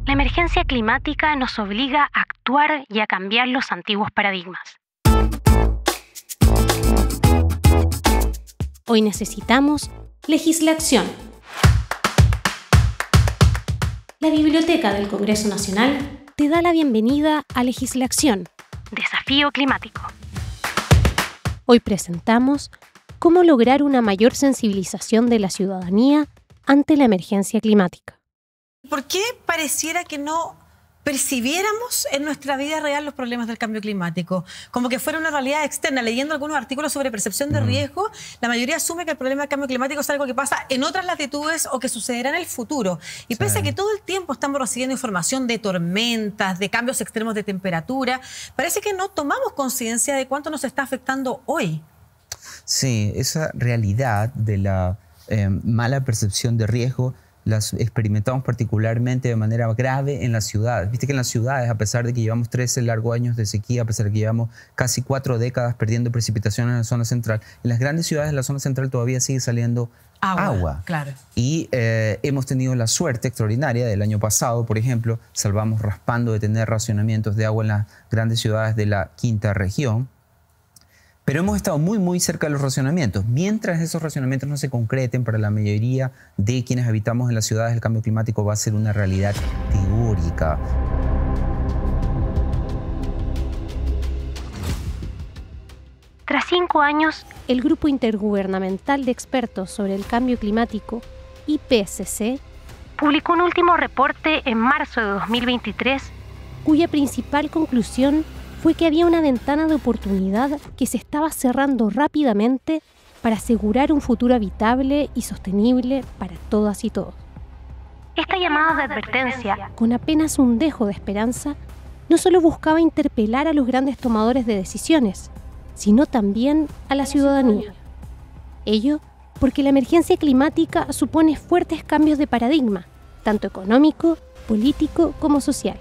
La emergencia climática nos obliga a actuar y a cambiar los antiguos paradigmas. Hoy necesitamos legislación. La Biblioteca del Congreso Nacional te da la bienvenida a Legislación, Desafío Climático. Hoy presentamos cómo lograr una mayor sensibilización de la ciudadanía ante la emergencia climática. ¿Por qué pareciera que no percibiéramos en nuestra vida real los problemas del cambio climático? Como que fuera una realidad externa. Leyendo algunos artículos sobre percepción de riesgo, la mayoría asume que el problema del cambio climático es algo que pasa en otras latitudes o que sucederá en el futuro. Y pese a que todo el tiempo estamos recibiendo información de tormentas, de cambios extremos de temperatura, parece que no tomamos conciencia de cuánto nos está afectando hoy. Sí, esa realidad de la mala percepción de riesgo las experimentamos particularmente de manera grave en las ciudades. Viste que en las ciudades, a pesar de que llevamos 13 largos años de sequía, a pesar de que llevamos casi 4 décadas perdiendo precipitación en la zona central, en las grandes ciudades de la zona central todavía sigue saliendo agua. Claro. Y hemos tenido la suerte extraordinaria del año pasado, por ejemplo, salvamos raspando de tener racionamientos de agua en las grandes ciudades de la quinta región. Pero hemos estado muy cerca de los racionamientos. Mientras esos racionamientos no se concreten, para la mayoría de quienes habitamos en las ciudades, el cambio climático va a ser una realidad teórica. Tras 5 años, el Grupo Intergubernamental de Expertos sobre el Cambio Climático, IPCC, publicó un último reporte en marzo de 2023, cuya principal conclusión fue que había una ventana de oportunidad que se estaba cerrando rápidamente para asegurar un futuro habitable y sostenible para todas y todos. Esta llamada de advertencia, con apenas un dejo de esperanza, no solo buscaba interpelar a los grandes tomadores de decisiones, sino también a la ciudadanía. Ello porque la emergencia climática supone fuertes cambios de paradigma, tanto económico, político como social.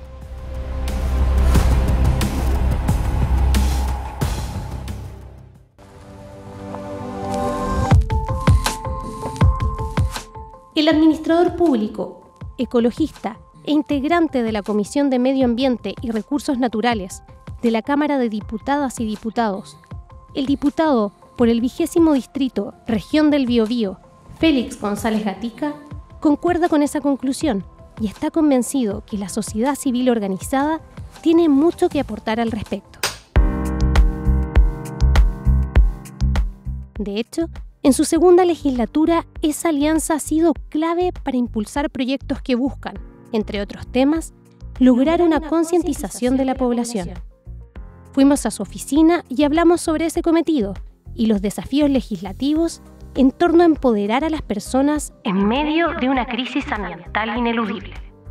El administrador público, ecologista e integrante de la Comisión de Medio Ambiente y Recursos Naturales de la Cámara de Diputadas y Diputados, el diputado por el 20º Distrito, Región del Biobío, Félix González Gatica, concuerda con esa conclusión y está convencido que la sociedad civil organizada tiene mucho que aportar al respecto. De hecho, en su segunda legislatura, esa alianza ha sido clave para impulsar proyectos que buscan, entre otros temas, lograr una concientización de la población. Fuimos a su oficina y hablamos sobre ese cometido y los desafíos legislativos en torno a empoderar a las personas en medio de una crisis ambiental ineludible.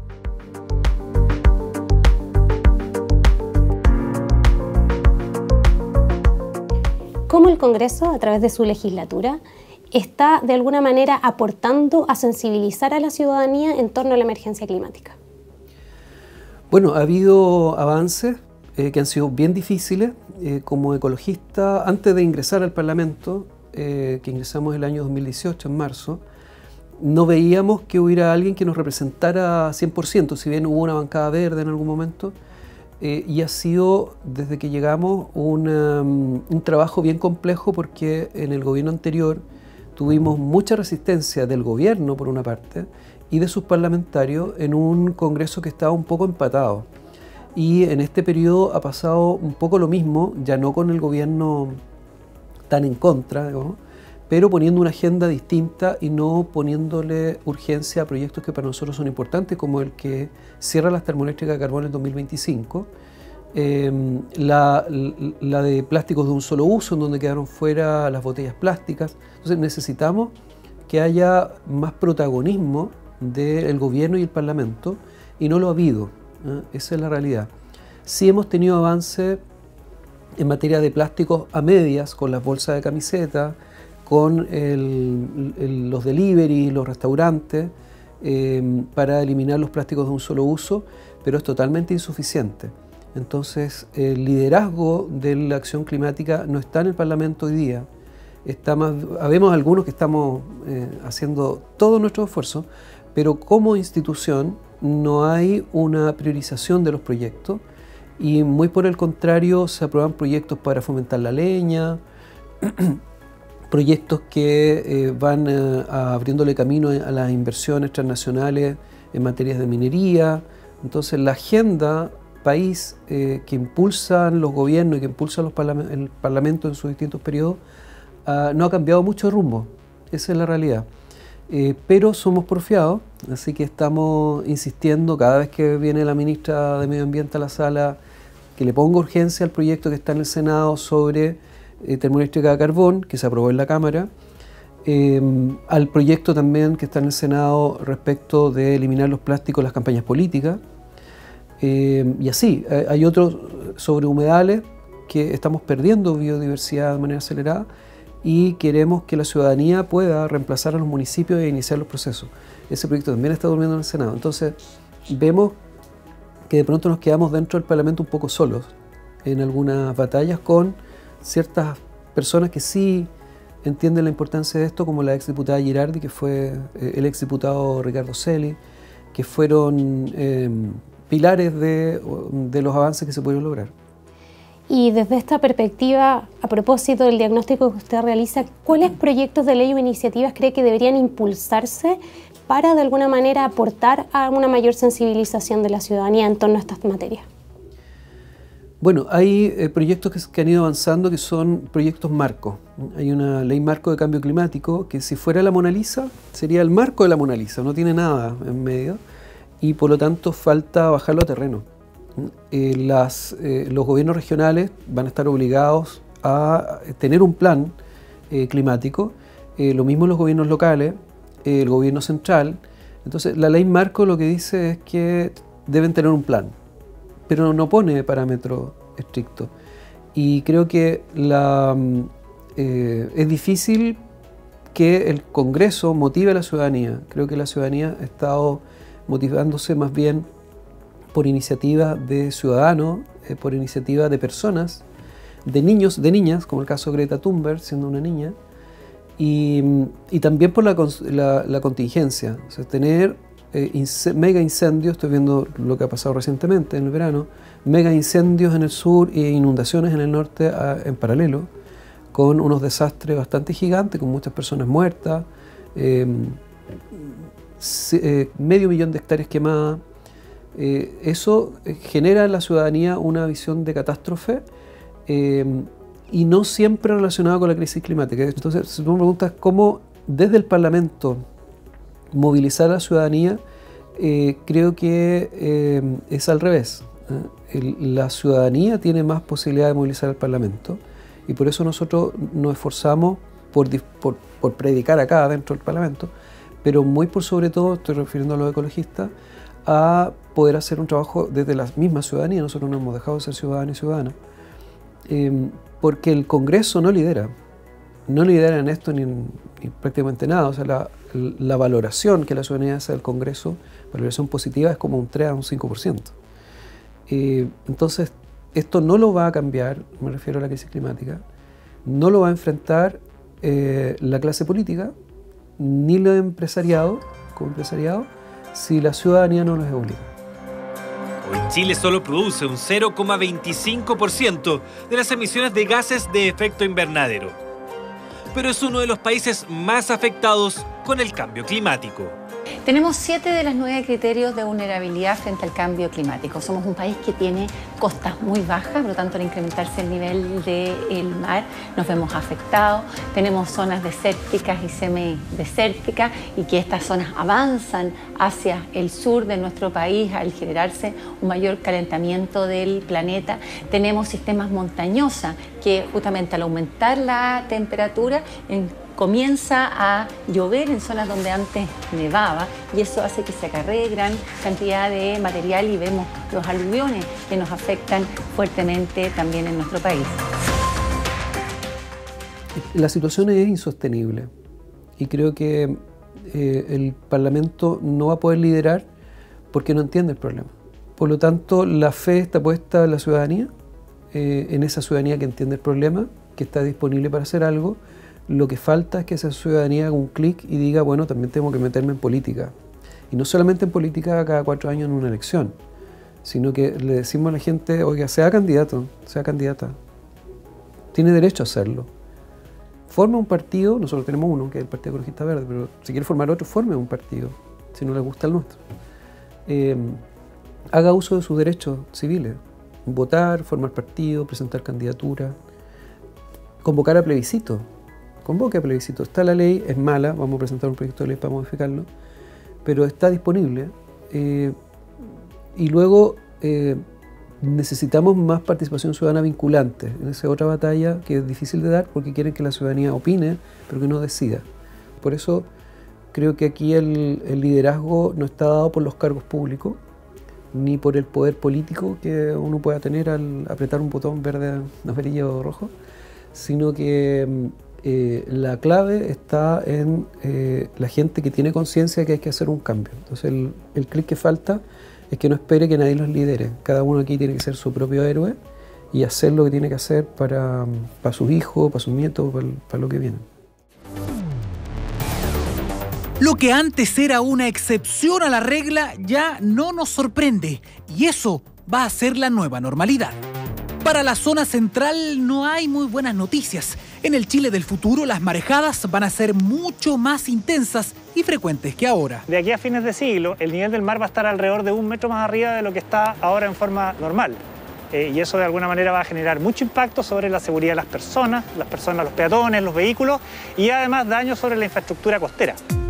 ¿Cómo el Congreso, a través de su legislatura, está de alguna manera aportando a sensibilizar a la ciudadanía en torno a la emergencia climática? Bueno, ha habido avances que han sido bien difíciles. Como ecologista, antes de ingresar al Parlamento, que ingresamos el año 2018, en marzo, no veíamos que hubiera alguien que nos representara 100%, si bien hubo una bancada verde en algún momento. Y ha sido, desde que llegamos, un trabajo bien complejo, porque en el gobierno anterior tuvimos mucha resistencia del gobierno, por una parte, y de sus parlamentarios en un Congreso que estaba un poco empatado. Y en este periodo ha pasado un poco lo mismo, ya no con el gobierno tan en contra, digamos, pero poniendo una agenda distinta y no poniéndole urgencia a proyectos que para nosotros son importantes, como el que cierra las termoeléctricas de carbón en 2025, la de plásticos de un solo uso, en donde quedaron fuera las botellas plásticas. Entonces necesitamos que haya más protagonismo del gobierno y el Parlamento, y no lo ha habido, ¿eh? Esa es la realidad. Sí hemos tenido avance en materia de plásticos a medias, con las bolsas de camiseta, con los delivery, los restaurantes, para eliminar los plásticos de un solo uso, pero es totalmente insuficiente. Entonces, el liderazgo de la acción climática no está en el Parlamento hoy día. Habemos algunos que estamos haciendo todo nuestro esfuerzo, pero como institución no hay una priorización de los proyectos y muy por el contrario se aprueban proyectos para fomentar la leña, proyectos que van abriéndole camino a las inversiones transnacionales en materias de minería. Entonces la agenda país que impulsan los gobiernos y que impulsan el Parlamento en sus distintos periodos no ha cambiado mucho de rumbo, esa es la realidad. Pero somos porfiados, así que estamos insistiendo cada vez que viene la ministra de Medio Ambiente a la sala que le ponga urgencia al proyecto que está en el Senado sobre termoeléctrica de carbón, que se aprobó en la Cámara, al proyecto también que está en el Senado respecto de eliminar los plásticos en las campañas políticas, y así, hay otros sobre humedales que estamos perdiendo biodiversidad de manera acelerada y queremos que la ciudadanía pueda reemplazar a los municipios e iniciar los procesos. Ese proyecto también está durmiendo en el Senado. Entonces, vemos que de pronto nos quedamos dentro del Parlamento un poco solos en algunas batallas con ciertas personas que sí entienden la importancia de esto, como la exdiputada Girardi, que fue el exdiputado Ricardo Celi, que fueron pilares de los avances que se pudieron lograr. Y desde esta perspectiva, a propósito del diagnóstico que usted realiza, ¿cuáles proyectos de ley o iniciativas cree que deberían impulsarse para de alguna manera aportar a una mayor sensibilización de la ciudadanía en torno a estas materias? Bueno, hay proyectos que han ido avanzando que son proyectos marco. Hay una ley marco de cambio climático que si fuera la Mona Lisa, sería el marco de la Mona Lisa, no tiene nada en medio y por lo tanto falta bajarlo a terreno. Los gobiernos regionales van a estar obligados a tener un plan climático, lo mismo los gobiernos locales, el gobierno central. Entonces la ley marco lo que dice es que deben tener un plan, pero no pone parámetros estrictos. Y creo que es difícil que el Congreso motive a la ciudadanía. Creo que la ciudadanía ha estado motivándose más bien por iniciativa de ciudadanos, por iniciativa de personas, de niños, de niñas, como el caso de Greta Thunberg, siendo una niña, y también por la contingencia. O sea, tener mega incendios, estoy viendo lo que ha pasado recientemente en el verano, mega incendios en el sur e inundaciones en el norte en paralelo, con unos desastres bastante gigantes, con muchas personas muertas, medio millón de hectáreas quemadas. Eso genera en la ciudadanía una visión de catástrofe y no siempre relacionada con la crisis climática. Entonces, si tú me preguntas cómo desde el Parlamento movilizar a la ciudadanía, creo que es al revés. La ciudadanía tiene más posibilidad de movilizar al Parlamento y por eso nosotros nos esforzamos por predicar acá dentro del Parlamento, pero muy por sobre todo, estoy refiriendo a los ecologistas, a poder hacer un trabajo desde la misma ciudadanía. Nosotros no hemos dejado de ser ciudadanos y ciudadanas, porque el Congreso no lidera en esto ni prácticamente nada. O sea, la valoración que la ciudadanía hace del Congreso, valoración positiva, es como un 3 a un 5%. Entonces, esto no lo va a cambiar, me refiero a la crisis climática, no lo va a enfrentar la clase política, ni el empresariado, como empresariado, si la ciudadanía no los obliga. Hoy Chile solo produce un 0,25% de las emisiones de gases de efecto invernadero, pero es uno de los países más afectados con el cambio climático. Tenemos 7 de los 9 criterios de vulnerabilidad frente al cambio climático. Somos un país que tiene costas muy bajas, por lo tanto al incrementarse el nivel del mar nos vemos afectados. Tenemos zonas desérticas y semidesérticas y que estas zonas avanzan hacia el sur de nuestro país al generarse un mayor calentamiento del planeta. Tenemos sistemas montañosos que justamente al aumentar la temperatura comienza a llover en zonas donde antes nevaba y eso hace que se acarree gran cantidad de material y vemos los aluviones que nos afectan fuertemente también en nuestro país. La situación es insostenible y creo que el Parlamento no va a poder liderar porque no entiende el problema. Por lo tanto, la fe está puesta en la ciudadanía, en esa ciudadanía que entiende el problema, que está disponible para hacer algo. Lo que falta es que esa ciudadanía haga un clic y diga, bueno, también tengo que meterme en política. Y no solamente en política cada 4 años en una elección, sino que le decimos a la gente, oiga, sea candidato, sea candidata, tiene derecho a hacerlo. Forma un partido, nosotros tenemos uno, que es el Partido Ecologista Verde, pero si quiere formar otro, forme un partido, si no le gusta el nuestro. Haga uso de sus derechos civiles, votar, formar partido, presentar candidatura, convocar a plebiscito. Convoque a plebiscito. Está la ley, es mala, vamos a presentar un proyecto de ley para modificarlo, pero está disponible. Y luego necesitamos más participación ciudadana vinculante. En esa otra batalla que es difícil de dar porque quieren que la ciudadanía opine, pero que no decida. Por eso creo que aquí el liderazgo no está dado por los cargos públicos, ni por el poder político que uno pueda tener al apretar un botón verde, amarillo o rojo, sino que la clave está en la gente que tiene conciencia de que hay que hacer un cambio. Entonces el clic que falta es que no espere que nadie los lidere. Cada uno aquí tiene que ser su propio héroe y hacer lo que tiene que hacer para sus hijos, para sus nietos, para lo que viene. Lo que antes era una excepción a la regla ya no nos sorprende, y eso va a ser la nueva normalidad. Para la zona central no hay muy buenas noticias. En el Chile del futuro las marejadas van a ser mucho más intensas y frecuentes que ahora. De aquí a fines de siglo, el nivel del mar va a estar alrededor de 1 metro más arriba de lo que está ahora en forma normal. Y eso de alguna manera va a generar mucho impacto sobre la seguridad de las personas, los peatones, los vehículos, y además daños sobre la infraestructura costera.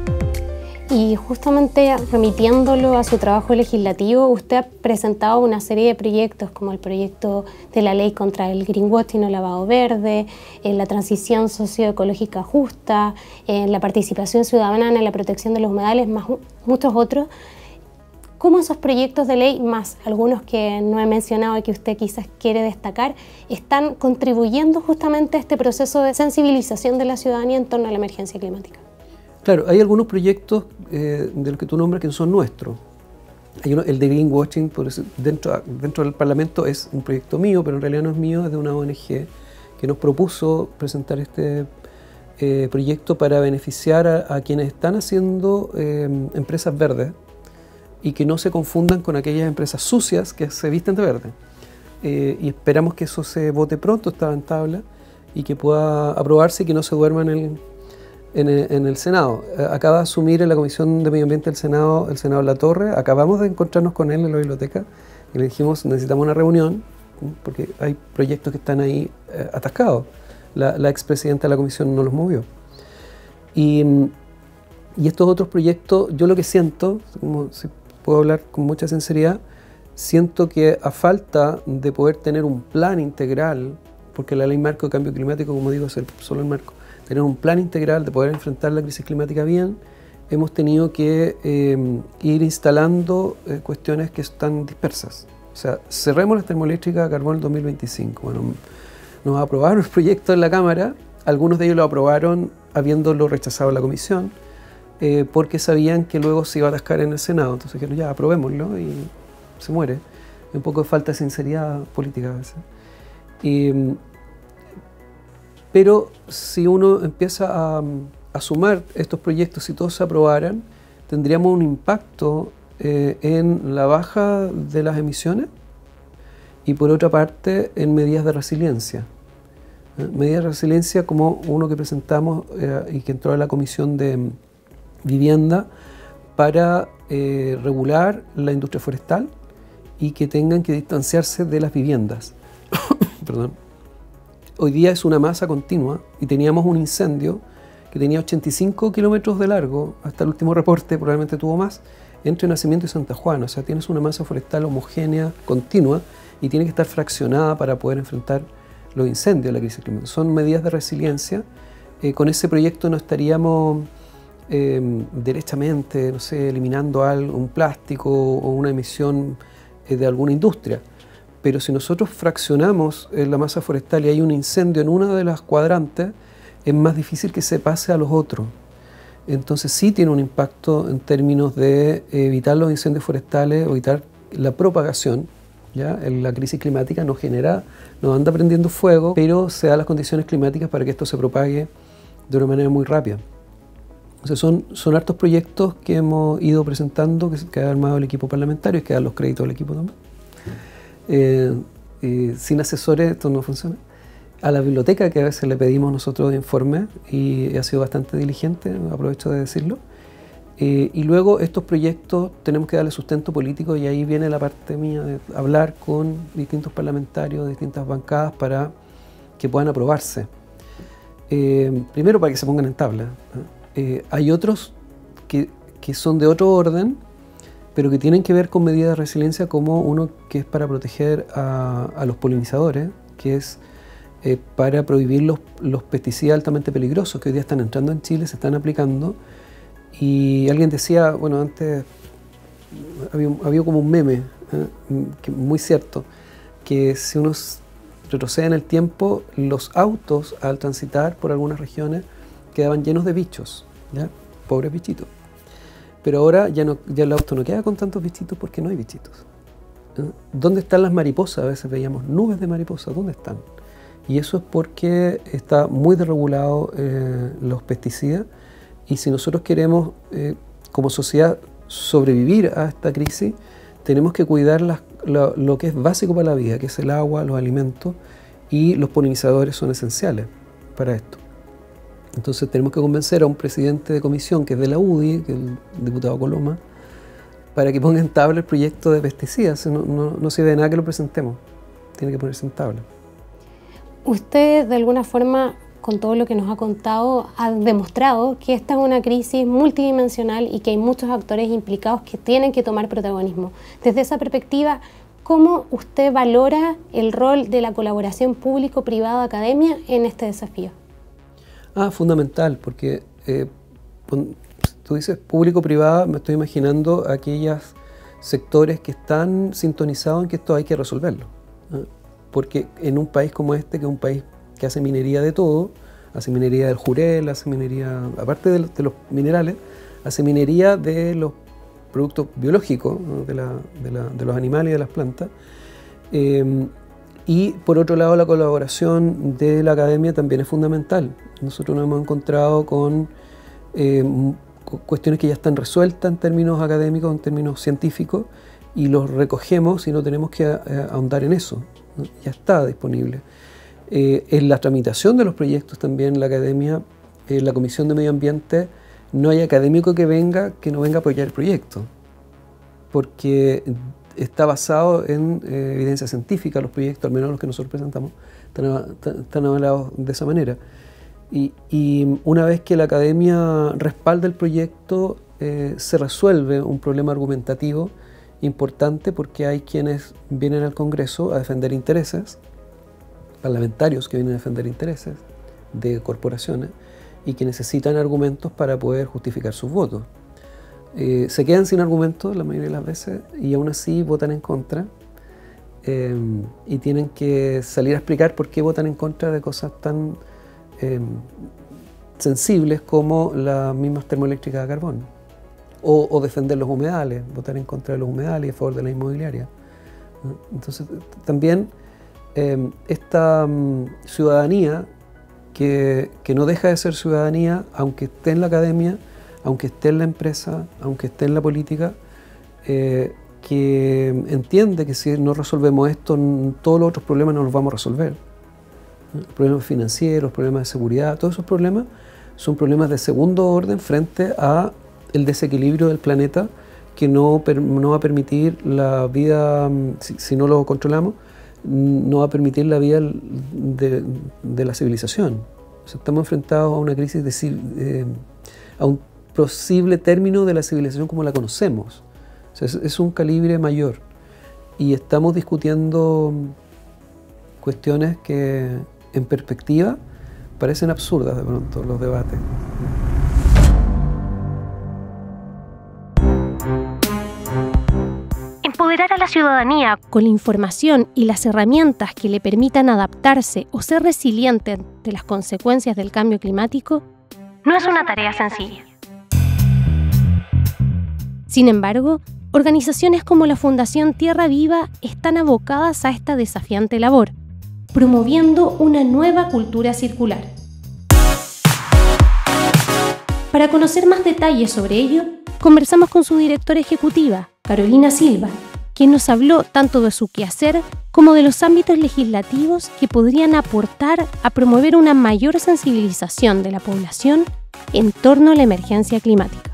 Y justamente remitiéndolo a su trabajo legislativo, usted ha presentado una serie de proyectos como el proyecto de la ley contra el greenwashing o lavado verde, la transición socioecológica justa, la participación ciudadana en la protección de los humedales, más muchos otros. ¿Cómo esos proyectos de ley, más algunos que no he mencionado y que usted quizás quiere destacar, están contribuyendo justamente a este proceso de sensibilización de la ciudadanía en torno a la emergencia climática? Claro, hay algunos proyectos de los que tú nombras que son nuestros. Hay uno, el de greenwashing, por eso, dentro del Parlamento es un proyecto mío, pero en realidad no es mío, es de una ONG que nos propuso presentar este proyecto para beneficiar a quienes están haciendo empresas verdes y que no se confundan con aquellas empresas sucias que se visten de verde. Y esperamos que eso se vote pronto, está en tabla, y que pueda aprobarse y que no se duerma en el Senado. Acaba de asumir en la Comisión de Medio Ambiente del Senado, el senador Latorre. Acabamos de encontrarnos con él en la biblioteca y le dijimos, necesitamos una reunión, porque hay proyectos que están ahí atascados. La expresidenta de la comisión no los movió. Y estos otros proyectos, yo lo que siento, como si puedo hablar con mucha sinceridad, siento que a falta de poder tener un plan integral, porque la ley marco de cambio climático, como digo, es solo el marco, tener un plan integral de poder enfrentar la crisis climática bien, hemos tenido que ir instalando cuestiones que están dispersas. O sea, cerremos las termoeléctricas a carbón en el 2025. Bueno, nos aprobaron el proyecto en la Cámara, algunos de ellos lo aprobaron habiéndolo rechazado la Comisión, porque sabían que luego se iba a atascar en el Senado. Entonces dijeron, ya, aprobémoslo y se muere. Un poco de falta de sinceridad política a veces. Pero si uno empieza a sumar estos proyectos, si todos se aprobaran, tendríamos un impacto en la baja de las emisiones y por otra parte en medidas de resiliencia. Medidas de resiliencia como uno que presentamos y que entró a la Comisión de Vivienda para regular la industria forestal y que tengan que distanciarse de las viviendas. Perdón. Hoy día es una masa continua y teníamos un incendio que tenía 85 kilómetros de largo, hasta el último reporte probablemente tuvo más, entre Nacimiento y Santa Juana. O sea, tienes una masa forestal homogénea, continua, y tiene que estar fraccionada para poder enfrentar los incendios de la crisis climática. Son medidas de resiliencia. Con ese proyecto no estaríamos derechamente, no sé, eliminando un plástico o una emisión de alguna industria. Pero si nosotros fraccionamos la masa forestal y hay un incendio en una de las cuadrantes, es más difícil que se pase a los otros. Entonces sí tiene un impacto en términos de evitar los incendios forestales o evitar la propagación. ¿Ya? La crisis climática nos anda prendiendo fuego, pero se dan las condiciones climáticas para que esto se propague de una manera muy rápida. O sea, son hartos proyectos que hemos ido presentando, que ha armado el equipo parlamentario y que da los créditos al equipo también. Sin asesores esto no funciona. A la biblioteca, que a veces le pedimos nosotros informes, y ha sido bastante diligente, aprovecho de decirlo. Y luego estos proyectos tenemos que darle sustento político, y ahí viene la parte mía de hablar con distintos parlamentarios, distintas bancadas, para que puedan aprobarse. Primero para que se pongan en tabla. Hay otros que son de otro orden, pero que tienen que ver con medidas de resiliencia, como uno que es para proteger a los polinizadores, que es para prohibir los pesticidas altamente peligrosos que hoy día están entrando en Chile, se están aplicando. Y alguien decía, bueno, antes había como un meme, muy cierto, que si uno retrocede en el tiempo, los autos al transitar por algunas regiones quedaban llenos de bichos, ¿ya? Pobres bichitos. Pero ahora ya el auto no queda con tantos bichitos porque no hay bichitos. ¿Dónde están las mariposas? A veces veíamos nubes de mariposas, ¿dónde están? Y eso es porque está muy desregulado los pesticidas, y si nosotros queremos como sociedad sobrevivir a esta crisis, tenemos que cuidar lo que es básico para la vida, que es el agua, los alimentos, y los polinizadores son esenciales para esto. Entonces tenemos que convencer a un presidente de comisión que es de la UDI, que es el diputado Coloma, para que ponga en tabla el proyecto de pesticidas. No sirve de nada que lo presentemos, tiene que ponerse en tabla. Usted, de alguna forma, con todo lo que nos ha contado, ha demostrado que esta es una crisis multidimensional y que hay muchos actores implicados que tienen que tomar protagonismo. Desde esa perspectiva, ¿cómo usted valora el rol de la colaboración público-privada-academia en este desafío? Fundamental, porque tú dices público-privada, me estoy imaginando aquellos sectores que están sintonizados en que esto hay que resolverlo. Porque en un país como este, que es un país que hace minería de todo, hace minería del jurel, hace minería, aparte de los minerales, hace minería de los productos biológicos, ¿no? de los animales y de las plantas. Y por otro lado, la colaboración de la academia también es fundamental. Nosotros nos hemos encontrado con cuestiones que ya están resueltas en términos académicos, en términos científicos, y los recogemos y no tenemos que ahondar en eso, ¿no? Ya está disponible. En la tramitación de los proyectos también la academia, la Comisión de Medio Ambiente, no hay académico que no venga a apoyar el proyecto, porque está basado en evidencia científica. Los proyectos, al menos los que nosotros presentamos, están avalados de esa manera. Y una vez que la academia respalda el proyecto, se resuelve un problema argumentativo importante, porque hay quienes vienen al Congreso a defender intereses, parlamentarios que vienen a defender intereses de corporaciones y que necesitan argumentos para poder justificar sus votos. Se quedan sin argumentos la mayoría de las veces y aún así votan en contra, y tienen que salir a explicar por qué votan en contra de cosas tan sensibles como las mismas termoeléctricas a carbón, o defender los humedales, votar en contra de los humedales y a favor de la inmobiliaria. Entonces también esta ciudadanía que no deja de ser ciudadanía, aunque esté en la academia, aunque esté en la empresa, aunque esté en la política, que entiende que si no resolvemos esto, todos los otros problemas no los vamos a resolver. Problemas financieros, problemas de seguridad, todos esos problemas son problemas de segundo orden frente a el desequilibrio del planeta, que no va a permitir la vida, si no lo controlamos, no va a permitir la vida de la civilización. O sea, estamos enfrentados a una crisis, a un posible término de la civilización como la conocemos. O sea, es un calibre mayor. Y estamos discutiendo cuestiones que, en perspectiva, parecen absurdas de pronto, los debates. Empoderar a la ciudadanía con la información y las herramientas que le permitan adaptarse o ser resiliente ante las consecuencias del cambio climático no es una tarea sencilla. Sin embargo, organizaciones como la Fundación Tierra Viva están abocadas a esta desafiante labor, promoviendo una nueva cultura circular. Para conocer más detalles sobre ello, conversamos con su directora ejecutiva, Carolina Silva, quien nos habló tanto de su quehacer como de los ámbitos legislativos que podrían aportar a promover una mayor sensibilización de la población en torno a la emergencia climática.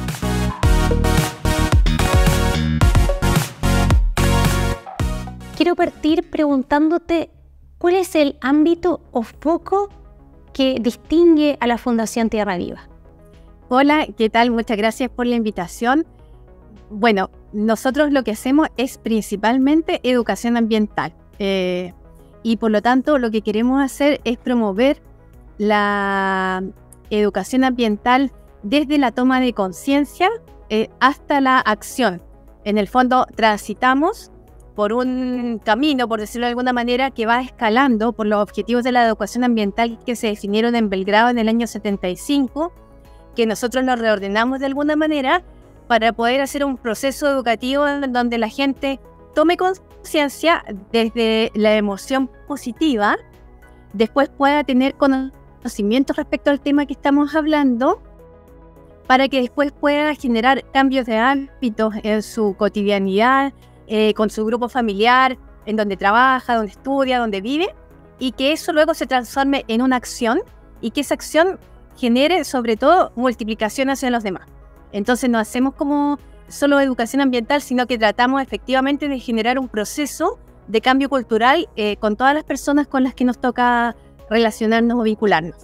Quiero partir preguntándote cuál es el ámbito o foco que distingue a la Fundación Tierra Viva. Hola, ¿qué tal? Muchas gracias por la invitación. Bueno, nosotros lo que hacemos es principalmente educación ambiental y por lo tanto lo que queremos hacer es promover la educación ambiental desde la toma de conciencia hasta la acción. En el fondo transitamos por un camino, por decirlo de alguna manera, que va escalando por los objetivos de la educación ambiental que se definieron en Belgrado en el año 75, que nosotros los reordenamos de alguna manera para poder hacer un proceso educativo en donde la gente tome conciencia desde la emoción positiva, después pueda tener conocimiento respecto al tema que estamos hablando, para que después pueda generar cambios de hábitos en su cotidianidad, con su grupo familiar, en donde trabaja, donde estudia, donde vive, y que eso luego se transforme en una acción y que esa acción genere sobre todo multiplicación hacia los demás. Entonces no hacemos como solo educación ambiental, sino que tratamos efectivamente de generar un proceso de cambio cultural con todas las personas con las que nos toca relacionarnos o vincularnos.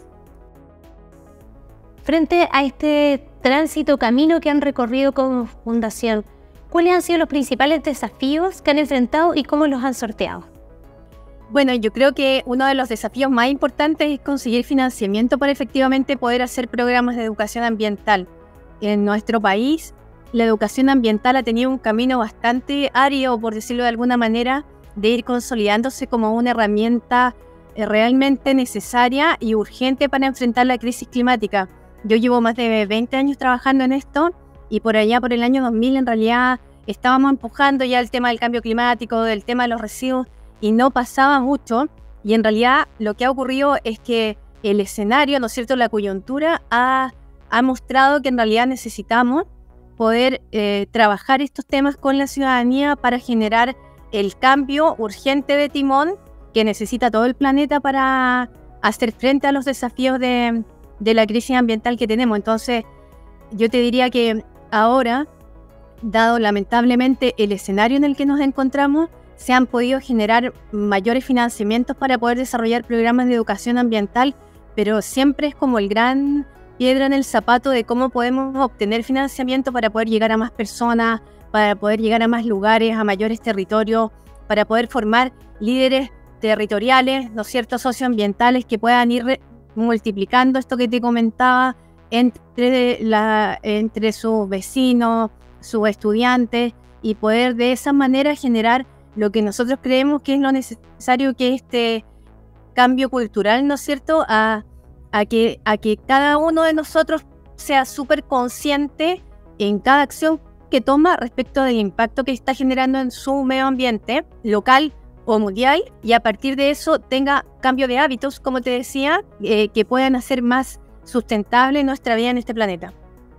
Frente a este tránsito, camino que han recorrido como fundación, ¿cuáles han sido los principales desafíos que han enfrentado y cómo los han sorteado? Bueno, yo creo que uno de los desafíos más importantes es conseguir financiamiento para efectivamente poder hacer programas de educación ambiental. En nuestro país, la educación ambiental ha tenido un camino bastante árido, por decirlo de alguna manera, de ir consolidándose como una herramienta realmente necesaria y urgente para enfrentar la crisis climática. Yo llevo más de 20 años trabajando en esto y por allá, por el año 2000, en realidad estábamos empujando ya el tema del cambio climático, del tema de los residuos, y no pasaba mucho. Y en realidad lo que ha ocurrido es que el escenario, ¿no es cierto?, la coyuntura ha mostrado que en realidad necesitamos poder trabajar estos temas con la ciudadanía para generar el cambio urgente de timón que necesita todo el planeta para hacer frente a los desafíos de la crisis ambiental que tenemos. Entonces, yo te diría que ahora, dado lamentablemente el escenario en el que nos encontramos, se han podido generar mayores financiamientos para poder desarrollar programas de educación ambiental, pero siempre es como el gran piedra en el zapato de cómo podemos obtener financiamiento para poder llegar a más personas, para poder llegar a más lugares, a mayores territorios, para poder formar líderes territoriales, ¿no es cierto?, socioambientales que puedan ir multiplicando esto que te comentaba entre sus vecinos, sus estudiantes, y poder de esa manera generar lo que nosotros creemos que es lo necesario, que es este cambio cultural, ¿no es cierto?, a que cada uno de nosotros sea súper consciente en cada acción que toma respecto del impacto que está generando en su medio ambiente local o mundial, y a partir de eso tenga cambio de hábitos, como te decía, que puedan hacer más sustentable nuestra vida en este planeta.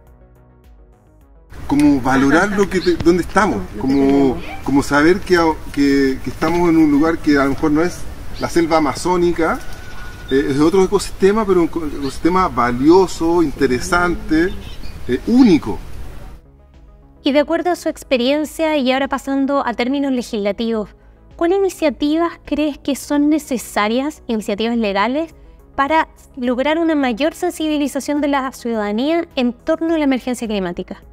Como valorar dónde estamos, como saber que estamos en un lugar que a lo mejor no es la selva amazónica, es otro ecosistema, pero un ecosistema valioso, interesante, único. Y de acuerdo a su experiencia, y ahora pasando a términos legislativos, ¿cuáles iniciativas crees que son necesarias, iniciativas legales, para lograr una mayor sensibilización de la ciudadanía en torno a la emergencia climática?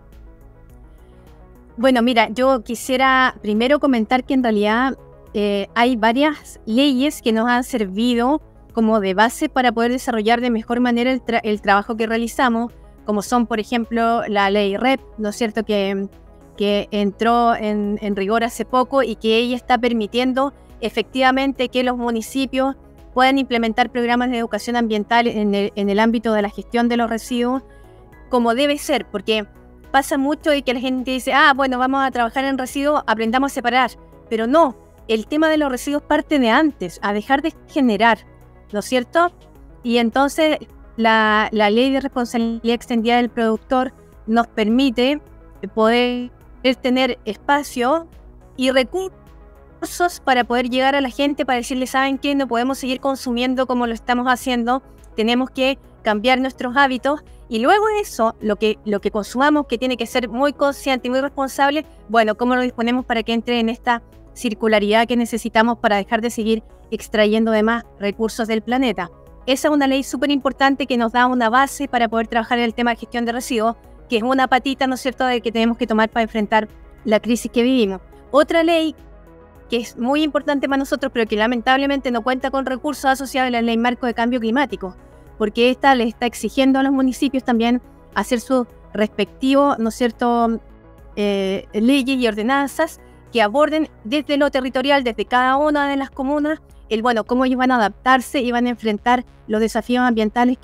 Bueno, mira, yo quisiera primero comentar que en realidad hay varias leyes que nos han servido como de base para poder desarrollar de mejor manera el trabajo que realizamos, como son, por ejemplo, la ley REP, ¿no es cierto?, que entró en rigor hace poco y que ella está permitiendo efectivamente que los municipios puedan implementar programas de educación ambiental en el ámbito de la gestión de los residuos, como debe ser, porque pasa mucho y que la gente dice, bueno, vamos a trabajar en residuos, aprendamos a separar, pero no, el tema de los residuos parte de antes, a dejar de generar, ¿no es cierto? Y entonces la ley de responsabilidad extendida del productor nos permite poder tener espacio y recursos para poder llegar a la gente, para decirle, ¿saben qué? No podemos seguir consumiendo como lo estamos haciendo, tenemos que cambiar nuestros hábitos, y luego de eso, lo que consumamos, que tiene que ser muy consciente y muy responsable, bueno, ¿cómo lo disponemos para que entre en esta circularidad que necesitamos para dejar de seguir extrayendo de más recursos del planeta? Esa es una ley súper importante que nos da una base para poder trabajar en el tema de gestión de residuos, que es una patita, ¿no es cierto?, de que tenemos que tomar para enfrentar la crisis que vivimos. Otra ley que es muy importante para nosotros, pero que lamentablemente no cuenta con recursos asociados, es la Ley Marco de Cambio Climático, porque esta le está exigiendo a los municipios también hacer su respectivo, ¿no es cierto?, leyes y ordenanzas que aborden desde lo territorial, desde cada una de las comunas, cómo ellos van a adaptarse y van a enfrentar los desafíos ambientales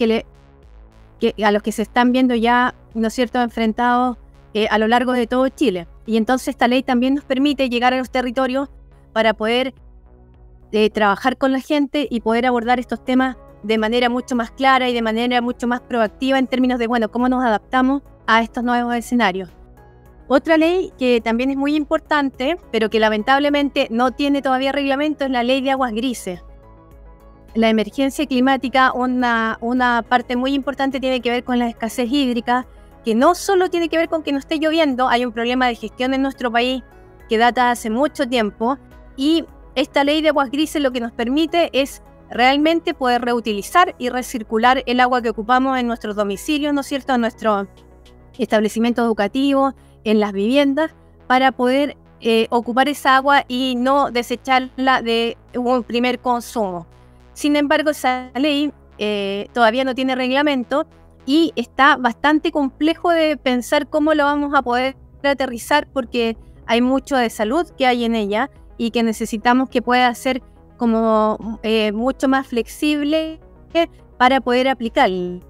a los que se están viendo ya, ¿no es cierto?, enfrentados a lo largo de todo Chile. Y entonces esta ley también nos permite llegar a los territorios para poder trabajar con la gente y poder abordar estos temas de manera mucho más clara y de manera mucho más proactiva en términos de, cómo nos adaptamos a estos nuevos escenarios. Otra ley que también es muy importante, pero que lamentablemente no tiene todavía reglamento, es la Ley de Aguas Grises. La emergencia climática, una parte muy importante tiene que ver con la escasez hídrica, que no solo tiene que ver con que no esté lloviendo, hay un problema de gestión en nuestro país que data hace mucho tiempo, y esta ley de aguas grises lo que nos permite es realmente poder reutilizar y recircular el agua que ocupamos en nuestros domicilios, ¿no es cierto?, en nuestros establecimientos educativos, en las viviendas, para poder ocupar esa agua y no desecharla de un primer consumo. Sin embargo, esa ley todavía no tiene reglamento y está bastante complejo de pensar cómo lo vamos a poder aterrizar, porque hay mucho de salud que hay en ella y que necesitamos que pueda ser como mucho más flexible para poder aplicarla.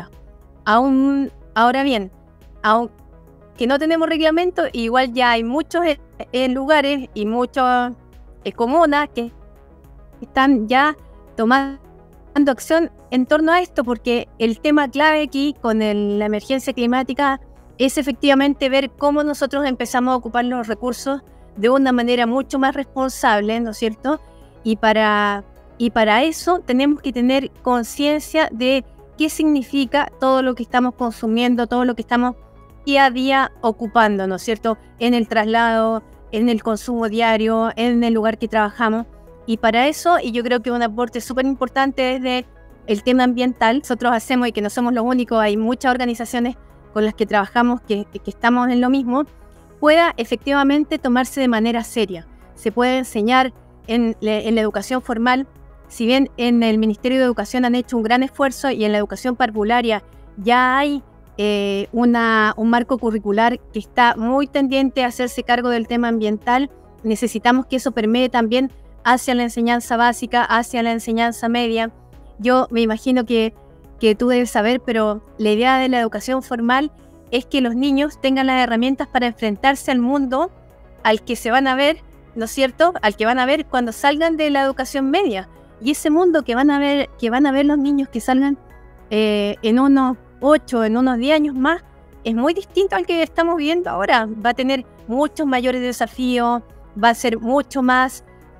Ahora bien, aunque no tenemos reglamento, igual ya hay muchos lugares y muchas comunas que están ya tomando acción en torno a esto, porque el tema clave aquí con la emergencia climática es efectivamente ver cómo nosotros empezamos a ocupar los recursos de una manera mucho más responsable, ¿no es cierto? Y para eso tenemos que tener conciencia de qué significa todo lo que estamos consumiendo, todo lo que estamos día a día ocupando, ¿no es cierto? En el traslado, en el consumo diario, en el lugar que trabajamos. Y para eso, y yo creo que un aporte súper importante desde el tema ambiental, nosotros hacemos, y que no somos los únicos, hay muchas organizaciones con las que trabajamos que estamos en lo mismo, pueda efectivamente tomarse de manera seria. Se puede enseñar en la educación formal, si bien en el Ministerio de Educación han hecho un gran esfuerzo y en la educación parvularia ya hay un marco curricular que está muy tendiente a hacerse cargo del tema ambiental, necesitamos que eso permee también hacia la enseñanza básica, hacia la enseñanza media. Yo me imagino que tú debes saber, pero la idea de la educación formal es que los niños tengan las herramientas para enfrentarse al mundo al que se van a ver, ¿no es cierto?, al que van a ver cuando salgan de la educación media. Y ese mundo que van a ver los niños que salgan en unos 8, en unos 10 años más, es muy distinto al que estamos viviendo ahora. Va a tener muchos mayores desafíos, va a ser mucho más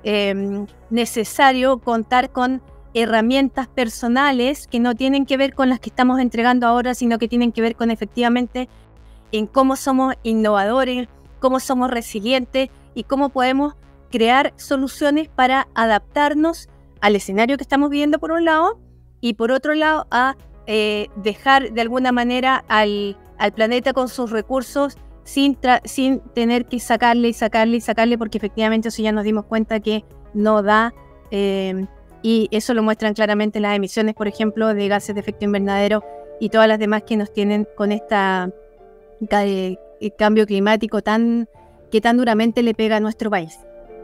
necesario contar con herramientas personales que no tienen que ver con las que estamos entregando ahora, sino que tienen que ver con efectivamente en cómo somos innovadores, cómo somos resilientes y cómo podemos crear soluciones para adaptarnos al escenario que estamos viviendo por un lado, y por otro lado a dejar de alguna manera al planeta con sus recursos sin tener que sacarle, porque efectivamente eso ya nos dimos cuenta que no da, y eso lo muestran claramente las emisiones, por ejemplo, de gases de efecto invernadero y todas las demás que nos tienen con esta cambio climático que tan duramente le pega a nuestro país.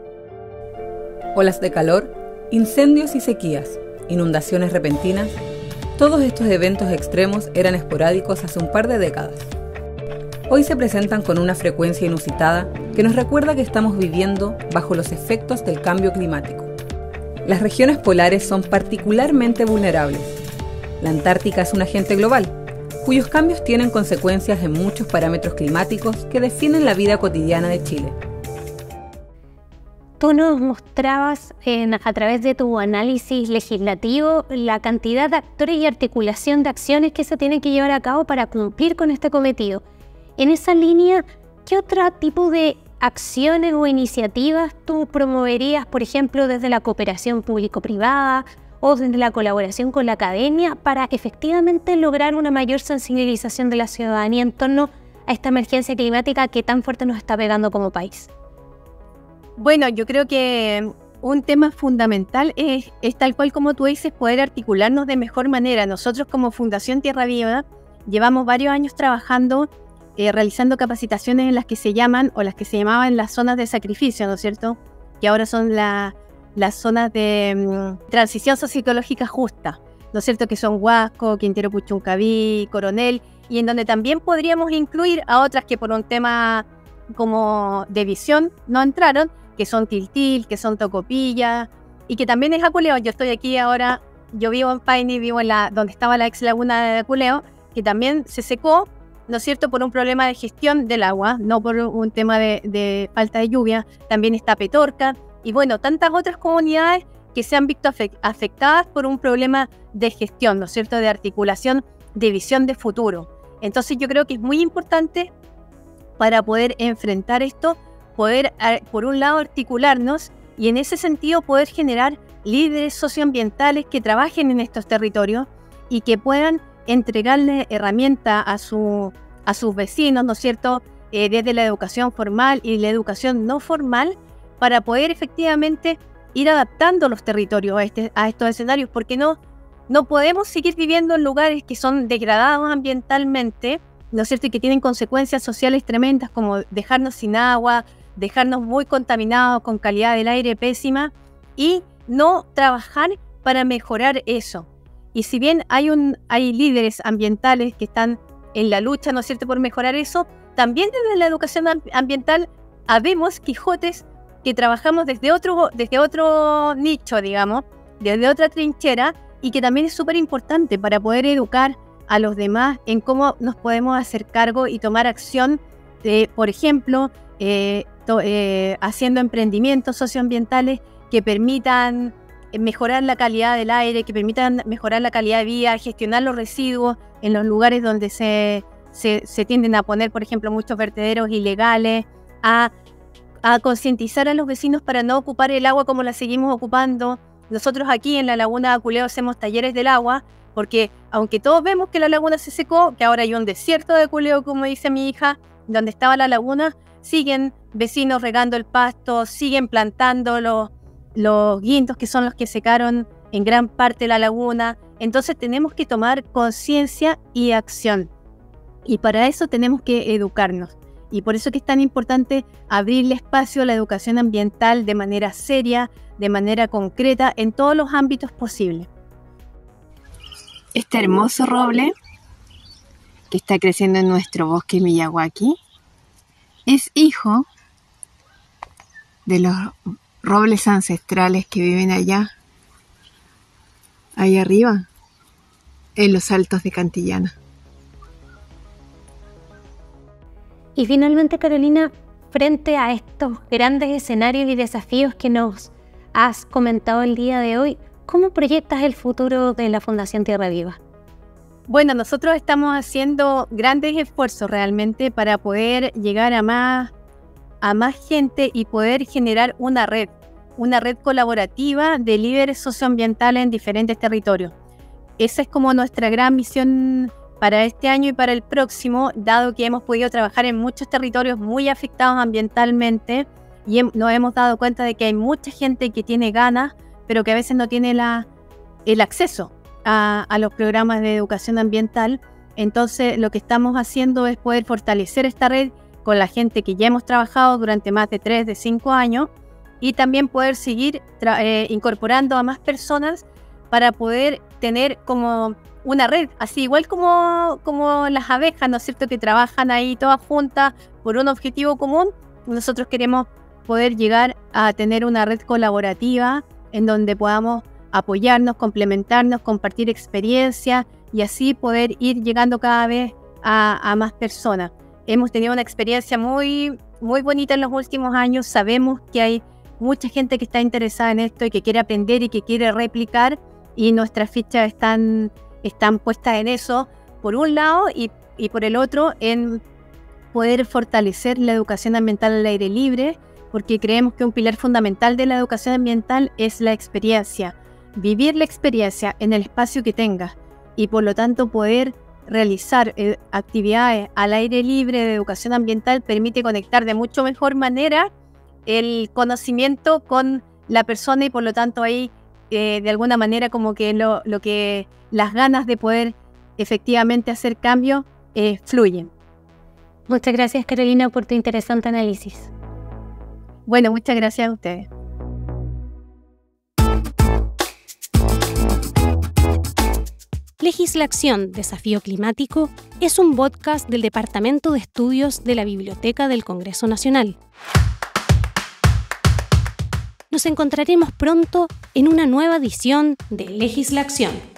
Olas de calor, incendios y sequías, inundaciones repentinas, todos estos eventos extremos eran esporádicos hace un par de décadas. Hoy se presentan con una frecuencia inusitada que nos recuerda que estamos viviendo bajo los efectos del cambio climático. Las regiones polares son particularmente vulnerables. La Antártica es un agente global, cuyos cambios tienen consecuencias en muchos parámetros climáticos que definen la vida cotidiana de Chile. Tú nos mostrabas a través de tu análisis legislativo la cantidad de actores y articulación de acciones que se tienen que llevar a cabo para cumplir con este cometido. En esa línea, ¿qué otro tipo de acciones o iniciativas tú promoverías, por ejemplo, desde la cooperación público-privada o desde la colaboración con la academia para efectivamente lograr una mayor sensibilización de la ciudadanía en torno a esta emergencia climática que tan fuerte nos está pegando como país? Bueno, yo creo que un tema fundamental es tal cual como tú dices, poder articularnos de mejor manera. Nosotros como Fundación Tierra Viva llevamos varios años trabajando, realizando capacitaciones en las que se llaman, o las que se llamaban las zonas de sacrificio, ¿no es cierto? Que ahora son las zonas de transición socioecológica justa, ¿no es cierto? Que son Huasco, Quintero Puchuncaví, Coronel, y en donde también podríamos incluir a otras que por un tema como de visión no entraron, que son Tiltil, que son Tocopilla, y que también es Aculeo. Yo estoy aquí ahora, yo vivo en Paine, vivo en donde estaba la ex laguna de Aculeo, que también se secó, ¿no es cierto?, por un problema de gestión del agua, no por un tema de falta de lluvia. También está Petorca, y bueno, tantas otras comunidades que se han visto afectadas por un problema de gestión, ¿no es cierto?, de articulación, de visión de futuro. Entonces yo creo que es muy importante para poder enfrentar esto, poder, por un lado, articularnos y en ese sentido poder generar líderes socioambientales que trabajen en estos territorios y que puedan entregarle herramientas a sus vecinos, ¿no es cierto?, desde la educación formal y la educación no formal, para poder efectivamente ir adaptando los territorios a estos escenarios, porque no podemos seguir viviendo en lugares que son degradados ambientalmente, ¿no es cierto?, y que tienen consecuencias sociales tremendas, como dejarnos sin agua, dejarnos muy contaminados, con calidad del aire pésima, y no trabajar para mejorar eso. Y si bien hay líderes ambientales que están en la lucha, ¿no es cierto?, por mejorar eso, también desde la educación ambiental habemos Quijotes que trabajamos desde otro nicho, digamos, desde otra trinchera, y que también es súper importante para poder educar a los demás en cómo nos podemos hacer cargo y tomar acción, por ejemplo, haciendo emprendimientos socioambientales que permitan mejorar la calidad del aire, que permitan mejorar la calidad de vida, gestionar los residuos en los lugares donde se tienden a poner, por ejemplo, muchos vertederos ilegales, a concientizar a los vecinos para no ocupar el agua como la seguimos ocupando. Nosotros aquí en la laguna de Aculeo hacemos talleres del agua, porque aunque todos vemos que la laguna se secó, que ahora hay un desierto de Aculeo, como dice mi hija, donde estaba la laguna, siguen vecinos regando el pasto, siguen plantando los guindos, que son los que secaron en gran parte la laguna. Entonces tenemos que tomar conciencia y acción. Y para eso tenemos que educarnos. Y por eso que es tan importante abrirle espacio a la educación ambiental de manera seria, de manera concreta, en todos los ámbitos posibles. Este hermoso roble que está creciendo en nuestro bosque Miyawaki es hijo de los robles ancestrales que viven allá arriba, en los altos de Cantillana. Y finalmente, Carolina, frente a estos grandes escenarios y desafíos que nos has comentado el día de hoy, ¿cómo proyectas el futuro de la Fundación Tierra Viva? Bueno, nosotros estamos haciendo grandes esfuerzos realmente para poder llegar a más gente y poder generar una red colaborativa de líderes socioambientales en diferentes territorios. Esa es como nuestra gran misión para este año y para el próximo, dado que hemos podido trabajar en muchos territorios muy afectados ambientalmente y nos hemos dado cuenta de que hay mucha gente que tiene ganas, pero que a veces no tiene el acceso a los programas de educación ambiental. Entonces lo que estamos haciendo es poder fortalecer esta red con la gente que ya hemos trabajado durante más de 3, de 5 años, y también poder seguir incorporando a más personas para poder tener como una red, así igual como las abejas, ¿no es cierto?, que trabajan ahí todas juntas por un objetivo común. Nosotros queremos poder llegar a tener una red colaborativa en donde podamos apoyarnos, complementarnos, compartir experiencias y así poder ir llegando cada vez a más personas. Hemos tenido una experiencia muy, muy bonita en los últimos años. Sabemos que hay mucha gente que está interesada en esto y que quiere aprender y que quiere replicar, y nuestras fichas están puestas en eso, por un lado, y por el otro, en poder fortalecer la educación ambiental al aire libre, porque creemos que un pilar fundamental de la educación ambiental es la experiencia, vivir la experiencia en el espacio que tengas, y por lo tanto poder realizar actividades al aire libre de educación ambiental permite conectar de mucho mejor manera el conocimiento con la persona, y por lo tanto ahí de alguna manera como que las ganas de poder efectivamente hacer cambio fluyen. Muchas gracias, Carolina, por tu interesante análisis. Bueno, muchas gracias a ustedes. Legislación, Desafío Climático es un podcast del Departamento de Estudios de la Biblioteca del Congreso Nacional. Nos encontraremos pronto en una nueva edición de Legislación.